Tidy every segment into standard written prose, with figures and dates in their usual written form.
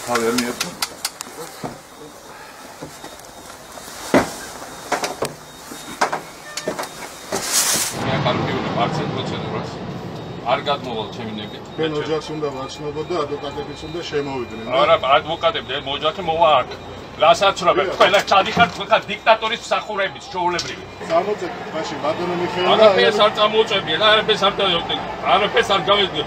თავი არ მიეწვა. მე კარგიული მარცეთ პროცედურას არ გადმოვალ ჩემი ნებით. თქვენ ოჯახს უნდა ვაცნობოთ და ადვოკატებიც უნდა შემოვიდნენ. არა, ადვოკატები მოჯახე მოვა აქ. რასაც რა ყველა ჩადიხარ თქვენ დიქტატორის მსახურებით ჩაოლებრივი. წამოწეთ მაშინ ბატონო მიხეილ და არაფერს არ წამოუწებია და არაფერს არ გავეძებ.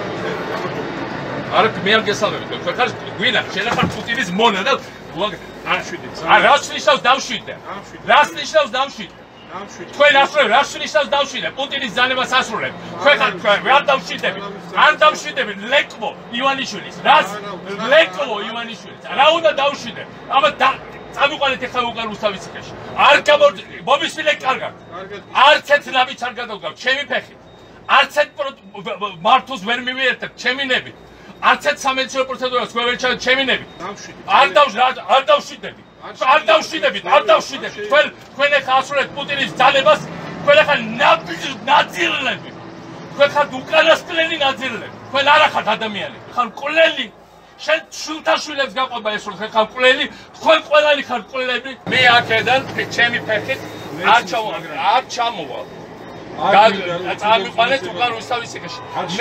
არ მე არ გესალმებით თქვენ ხარ გვინა შენ ხარ პუტინის მონა და არშვიდეთ. რას ნიშნავს დავშვიდე? რას ნიშნავს დავშვიდე? თქვენ ასრულებ რას ნიშნავს დავშვიდე? პუტინის ძალებას ასრულებ. თქვენ ხარ არ დავშვიდებით. არ დავშვიდებით ლეკვო ივანიშვილის. რას? ლეკვო ივანიშვილის. რა უნდა დავშვიდე? აბა წამიყვანეთ ახლა უკან რუსთავიციკაში. არ მომისმილე კარგად. არც ერთ ნაბიჯს არ გადავგავ ჩემი ფეხით. არც ერთ მართოს ვერ მივიერთებ ჩემი ნებით. არც ერთ სამედიცინო პროცედურას ვერ ჩავ ჩემი ნებით. არ დავშვიდებით. არ დავშვიდებით. თქვენ ახლა ასრულებთ პუტინის ძალებას, თქვენ ახლა ნაძილები. თქვენ ხართ უკანასკნელი ნაძილები. თქვენ არა ხართ ადამიანები. ხარ მკვლელი. შენ შულთაშვილებს გაყვება ეს რომ ხარ მკვლელი, თქვენ ყველანი ხართ მკვლელები. მე აქედან ჩემი ფეხით არ ჩამოვალ. წამიყვანეთ უკან რუსთავიციკაში.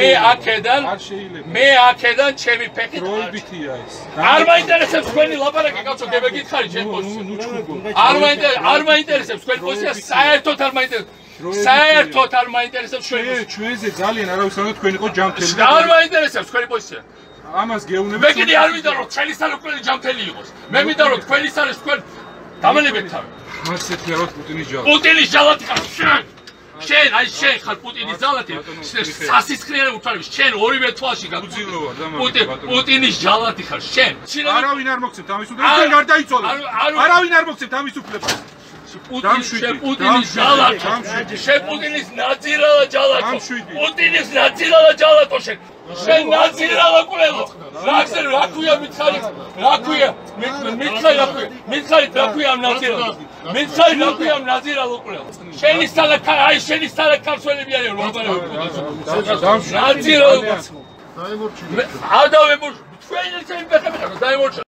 მე აქედან ჩემი ფეხით არ მაინტერესებს თქვენი ლაპარაკი კაცო გებეკითხარი ჩემ პოზიციას. არ მაინტერესებს თქვენი პოზიცია, საერთოდ არ მაინტერესებს. საერთოდ არ მაინტერესებს ჩვენზე ძალიან არავის არ თქვენ იყო ჯამთელი. არ მაინტერესებს თქვენი პოზიცია. ამას გეუბნებით. მე კიდე არ მინდა რომ ჩვენი სალოკველი ჯამთელი იყოს. მე მინდა რომ თქვენი სალოს თქვენ დამალებით თავი. მას ეთქეროთ პუტინის ჯალათი. პუტინის ჯალათი ხარ შენ. შენ აი შენ ხარ პუტინის ჯალათი. სასისხლიანი უთვალებს შენ ორივე თვალში გაგუძილოა და პუტინის ჯალათი ხარ შენ. არავინ არ მოგცემთ ამის უფლებას. თქვენ გარდაიცვალეთ. არავინ არ მოგცემთ ამის უფლებას. პუტინის ჯალათი. შენ პუტინის ნაძირალა ჯალათო. პუტინის ნაძირალა ჯალათო შენ. შენ ნაძირალა კულელო. რა ქვია მითხარი? რა ქვია? მითხარი რა ქვია ამ ნაძირალას? მითხარი რა ქვია ამ ნაძირალო კულელო? შენი სტალაკ ქართველები არიან რომ აბარებ. ნაძირალო. დაიმორჩილეთ. არ დავემორჩილეთ. თქვენი ჩემი ფეხები ხარ დაიმორჩილეთ.